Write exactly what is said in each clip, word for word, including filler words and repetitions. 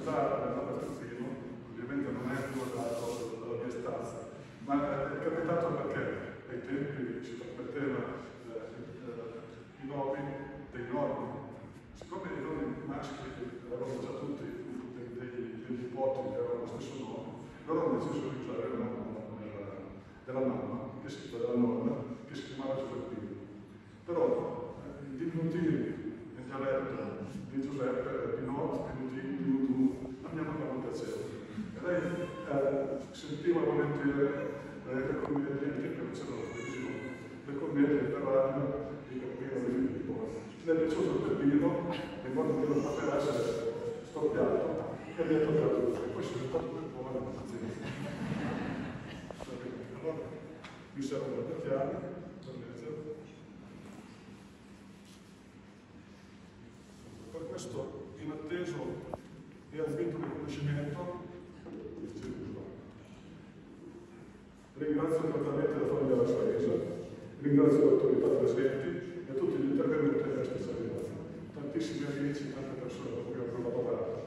città, nel magazzino, ovviamente non è più dato dalla mia stanza, ma è capitato perché ai tempi si trasmetteva i nomi dei nonni. Siccome i nonni maschi erano già tutti dei, dei, dei nipoti che avevano lo stesso nome, loro hanno deciso di usare il nome della, della mamma, che si, della nonna, che si chiamava Giuseppina. Però eh, i diminutivi nel dialetto di Giuseppe, Pinot, Pinutino, Pinutu, a mia mamma non piaceva. E lei eh, sentiva volentieri eh, le commedie, che non c'era la televisione, le commedie per radio di Peppino di Filippo. Le è piaciuto il Peppino, in modo che non poteva essere storpiato, e mi ha toccato così. Poi si è stato per buona pazienza. Allora, mi servono due chiavi per leggere. Per questo, inatteso e al finto riconoscimento, ringrazio apertamente la famiglia della Spesa, ringrazio le autorità presenti e tutti gli intervenuti e questa specialità. Tantissimi amici, tante persone con cui ho collaborato.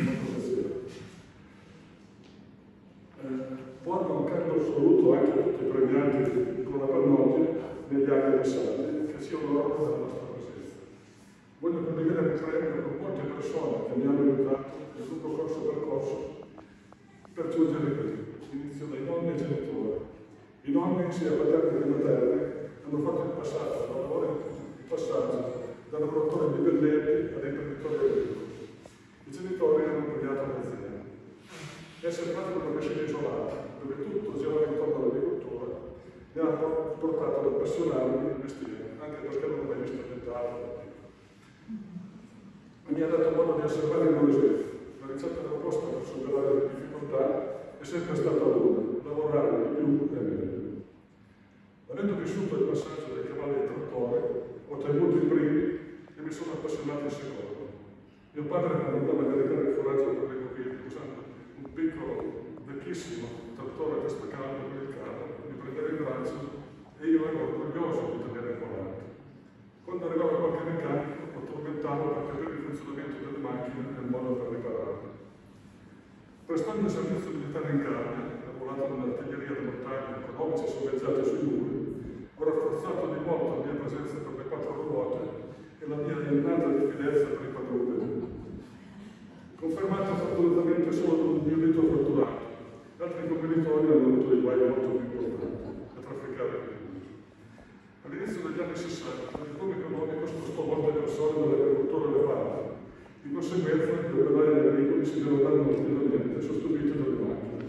Eh, porgo un carico assoluto anche a tutti i premiati con la Pannoggia negli anni passati, che sia loro della nostra presenza. Voglio condividere il premio con molte persone che mi hanno aiutato nel lungo corso percorso per giungere qui. Inizio dai nonni e genitori. I nonni, sia paterni che materni, hanno fatto il passaggio, il lavoro, il passaggio da lavoratore dipendente ad imprenditore agricolo. I genitori hanno impegnato l'azienda. Essere nati in una vicina isolata, dove tutto girava intorno all'agricoltura, mi ha portato ad appassionarmi del mestiere, anche perché non l'ho mai visto tentato. Mi ha dato modo di osservare il mio esempio. La ricetta della posta per superare le difficoltà è sempre stata una, lavorare di più e meglio. Avendo vissuto il passaggio dai cavalli al trattore, ho tenuto i primi e mi sono appassionato il secondo. Mio padre mi andava a caricare il foraggio per le copie usando un piccolo, vecchissimo trattore a testa calda con il carro, mi prendeva in braccio e io ero orgoglioso di tenere il volante. Quando arrivava qualche meccanico, lo tormentavo per capire il funzionamento delle macchine e il modo per ripararle. Prestando il servizio militare in carne, lavorato nell'artiglieria di montagna con obici sommeggiati sui muri, ho rafforzato di molto la mia presenza per le quattro ruote e la mia innata diffidenza per i quadrupedi. Confermato fortunatamente solo con il mio dito fratturato, altri commilitoni hanno avuto dei guai molto più importanti a trafficare il virus. All'inizio degli anni sessanta il boom economico spostò molte persone dall'agricoltura alle fabbriche. Di conseguenza, gli operai agricoli si devono ulteriormente sostituiti dalle macchine.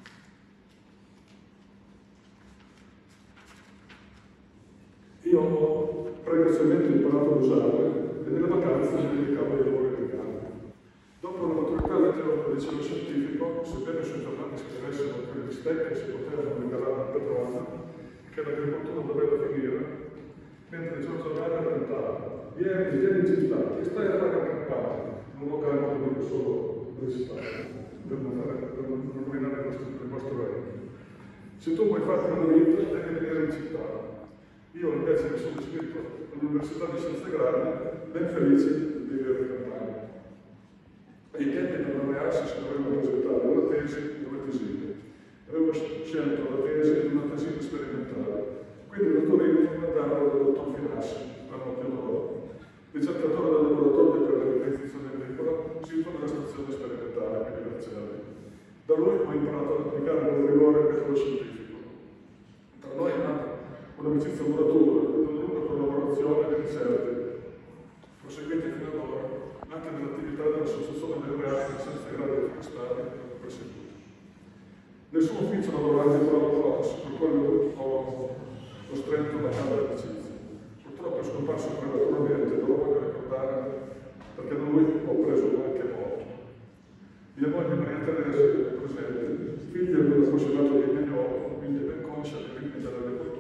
Io ho precocemente imparato a usarle e nelle vacanze mi dedicavo ai lavori di campo. Dopo la maturità del liceo scientifico, sebbene sui giornali scrivessero che le bistecche si potevano ricarare a Petrona, che l'agricoltura doveva finire, mentre Giorgio Armani raccontava: vieni, vieni in città, che stai a fare a campare? Non ho calmo di dire solo recitare, per non, fare, per non rovinare il vostro, il vostro regno. Se tu vuoi fare una vita, devi venire in città. Io invece mi sono iscritto all'Università di Scienze Agrarie, ben felice di vivere in campagna. Ai tempi per laurearsi si doveva presentare una tesi e una tesina. Avevo scelto la tesi e una tesina sperimentale. Quindi da Torino mi mandarono dal dottor Finassi, a Nocchio d'Oro, ricercatore del laboratorio per la ripetizione agricola, sito della stazione sperimentale qui di Vercelli. Da lui ho imparato ad applicare con rigore il metodo scientifico. Tra noi è nata un'amicizia duratura, una lunga collaborazione e ricerche, proseguite fino ad ora, anche nell'attività dell'Associazione dei Reati senza grado forestali che presieduto. Nel suo ufficio lavorante con la Cross, per quello ho ho stretto la Camera di amicizia. Purtroppo è scomparso prematuramente, non lo voglio ricordare perché da lui ho preso anche molto. Mia moglie Maria Teresa è presente, figlia di un appassionato di Mignolo, quindi ben conscia dei limiti dell'agricoltura